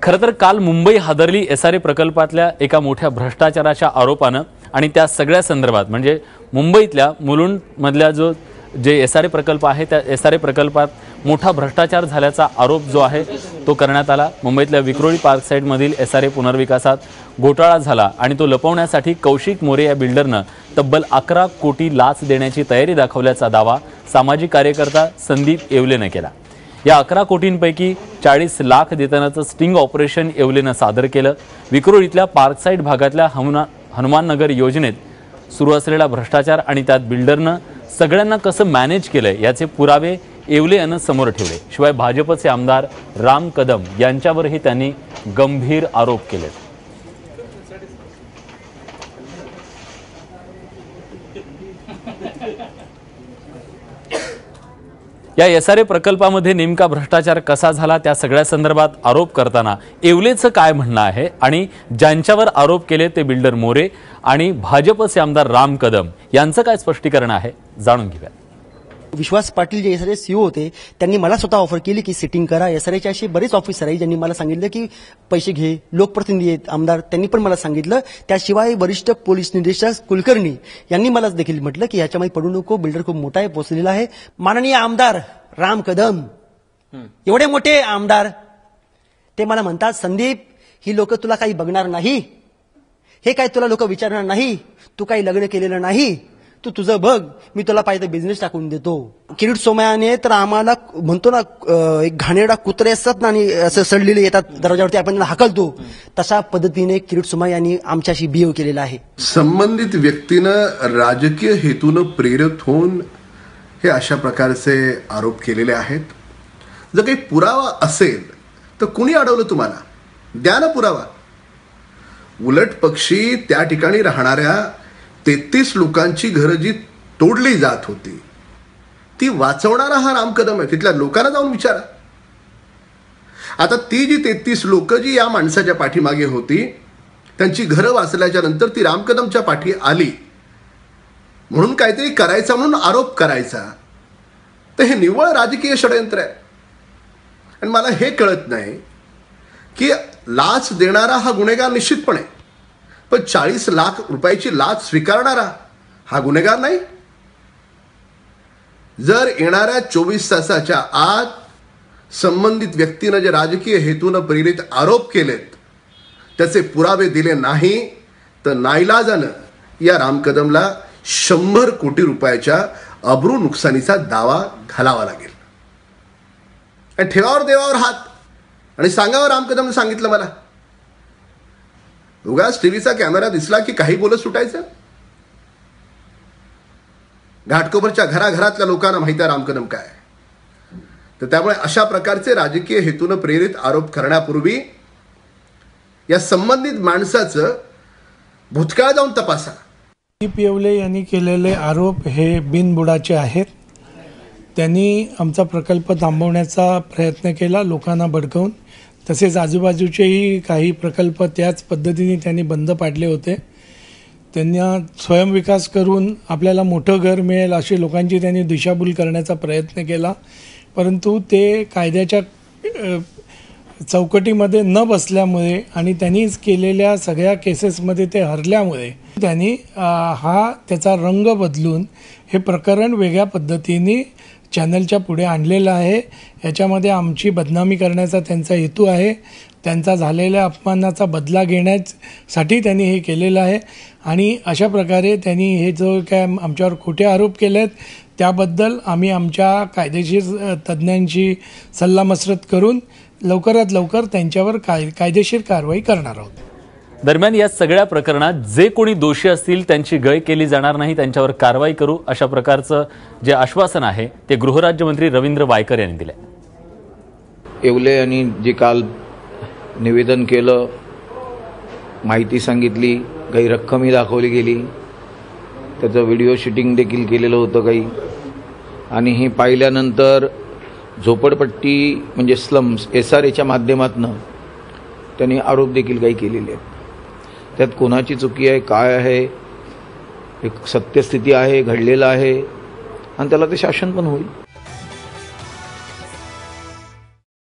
खरं तर काल मुंबई हादरली एसआरए प्रकल्पातल्या एका मोठ्या भ्रष्टाचाराच्या आरोपानं आणि त्या सगळ्या संदर्भात म्हणजे मुंबईतल्या मुलुंडमधल्या जे एसआरए प्रकल्प आहे त्या एसआरए प्रकल्पात मोठा भ्रष्टाचार झाल्याचा आरोप जो आहे तो करण्यात आला। मुंबईतल्या विक्रोळी पार्क साइटमधील एसआरए पुनर्विकासात घोटाळा झाला आणि तो लपवण्यासाठी कौशिक मोरे या बिल्डरनं तब्बल 11 कोटी लाच देण्याची तयारी दाखवल्याचा दावा सामाजिक कार्यकर्ता संदीप येवलेनं केला। या 11 कोटींपैकी 40 लाख देतानाचं स्टिंग ऑपरेशन येवलेनं सादर केलं। विक्रोळीतल्या पार्क साइट भागातल्या हनुमान नगर योजनेत सुरू असलेला भ्रष्टाचार आणि त्यात बिल्डरनं सगळ्यांना कसं मॅनेज केलंय याचे पुरावे येवले यांनी समोर ठेवले। शिवाय भाजपचे आमदार राम कदम यांच्यावरही त्यांनी गंभीर आरोप केले। या एसआरए प्रकल्पामध्ये नेमका भ्रष्टाचार कसा झाला त्या सगळ्या संदर्भात आरोप करताना येवलेचं काय म्हणणं आहे आणि ज्यांच्यावर आरोप केले ते बिल्डर मोरे आणि भाजपचे आमदार राम कदम यांचं काय स्पष्टीकरण आहे जाणून घेऊया। विश्वास पाटील जे एसआरए सीओ होते त्यांनी मला स्वतः ऑफर केली की सिटिंग करा। एसआरएचे असे बरेच ऑफिसर आहे ज्यांनी मला सांगितलं की पैसे घे। लोकप्रतिनिधी आहेत आमदार त्यांनी पण मला सांगितलं। त्याशिवाय वरिष्ठ पोलीस निरीक्षक कुलकर्णी यांनी मला देखील म्हटलं की याच्यामध्ये पडू नको, बिल्डर खूप मोठा आहे, पोचलेला आहे। माननीय आमदार राम कदम एवढे मोठे आमदार ते मला म्हणतात संदीप ही लोक तुला काही बघणार नाही, हे काय तुला लोक विचारणार नाही, तू काही लग्न केलेलं नाही, तू तुझं बघ, मी तुला पाहिजे बिझनेस टाकून देतो। किरीट सोमयाने तर आम्हाला म्हणतो ना एक घाणेरडा कुत्रे असतात ना आणि असं सडलेले येतात दरवाजावरती आपण हाकलतो तशा पद्धतीने किरीट सोमया यांनी आमच्याशी बिहेव केलेला आहे। संबंधित व्यक्तीनं राजकीय हेतून प्रेरित होऊन हे अशा प्रकारचे आरोप केलेले आहेत। जर काही पुरावा असेल तर कुणी अडवलं तुम्हाला, द्या ना पुरावा। उलट पक्षी त्या ठिकाणी राहणाऱ्या 33 लोकांची घरं जी तोडली जात होती ती वाचवणारा हा राम कदम आहे। तिथल्या लोकांना जाऊन विचारा। आता ती जी 33 लोक जी या माणसाच्या पाठीमागे होती त्यांची घरं वाचल्याच्या नंतर ती राम कदमच्या पाठी आली म्हणून काहीतरी करायचा म्हणून आरोप करायचा, तर हे निव्वळ राजकीय षडयंत्र आहे। आणि मला हे कळत नाही की लाच देणारा हा गुन्हेगार निश्चितपणे, पण 40 लाख रुपयाची लाच स्वीकारणारा हा गुन्हेगार नाही। जर येणाऱ्या 24 तासाच्या आत संबंधित व्यक्तीने जे राजकीय हेतून प्रेरित आरोप केलेत त्याचे पुरावे दिले नाही तर नाईलाजानं या राम कदमला 100 कोटी रुपयाच्या अब्रू नुकसानीचा दावा घालावा लागेल। आणि ठेवावर देवावर हात आणि सांगावं राम कदमने सांगितलं मला। उगाच टीव्हीचा कॅमेरा दिसला की काही बोलत सुटायचं। घाटकोपरच्या घराघरातल्या लोकांना माहिती आहे राम कदम काय। तर त्यामुळे अशा प्रकारचे राजकीय हेतून प्रेरित आरोप करण्यापूर्वी या संबंधित माणसाचं भूतकाळ जाऊन तपासा। संदीप येवले यांनी केलेले आरोप हे बिनबुडाचे आहेत। त्यांनी आमचा प्रकल्प थांबवण्याचा प्रयत्न केला लोकांना भडकवून, तसेच आजूबाजूचेही काही प्रकल्प त्याच पद्धतीने त्यांनी बंद पाडले होते। त्यांना स्वयंविकास करून आपल्याला मोठं घर मिळेल अशी लोकांची त्यांनी दिशाभूल करण्याचा प्रयत्न केला, परंतु ते कायद्याच्या चौकटीमध्ये न बसल्यामुळे आणि त्यांनीच केलेल्या सगळ्या केसेसमध्ये ते हरल्यामुळे त्यांनी त्याचा रंग बदलून हे प्रकरण वेगळ्या पद्धतीने चॅनलच्या पुढे आणलेलं आहे। याच्यामध्ये आमची बदनामी करण्याचा त्यांचा हेतू आहे। त्यांचा झालेल्या अपमानाचा बदला घेण्यासाठी त्यांनी हे केलेलं आहे आणि अशा प्रकारे त्यांनी हे जो काय आमच्यावर खोटे आरोप केलेत त्याबद्दल आम्ही आमच्या कायदेशीर तज्ज्ञांची सल्लामसलत करून लवकरात लवकर त्यांच्यावर कायदेशीर कारवाई करणार आहोत। दरम्यान या सगळ्या प्रकरणात जे कोणी दोषी असतील त्यांची गय केली जाणार नाही, त्यांच्यावर कारवाई करू अशा प्रकारचं जे आश्वासन आहे ते गृहराज्यमंत्री रवींद्र वायकर यांनी दिले। येवले यांनी जे काल निवेदन केलं, माहिती सांगितली, काही रक्कमही दाखवली गेली, त्याचं व्हिडिओ शूटिंग देखील केलेलं होतं काही, आणि हे पाहिल्यानंतर झोपडपट्टी म्हणजे स्लम्स एसआरएच्या माध्यमातून त्यांनी आरोप देखील काही केलेले आहेत। त्यात कोणाची चुकी आहे, काय आहे, एक सत्यस्थिती आहे, घडलेलं आहे आणि त्याला ते शासन पण होईल।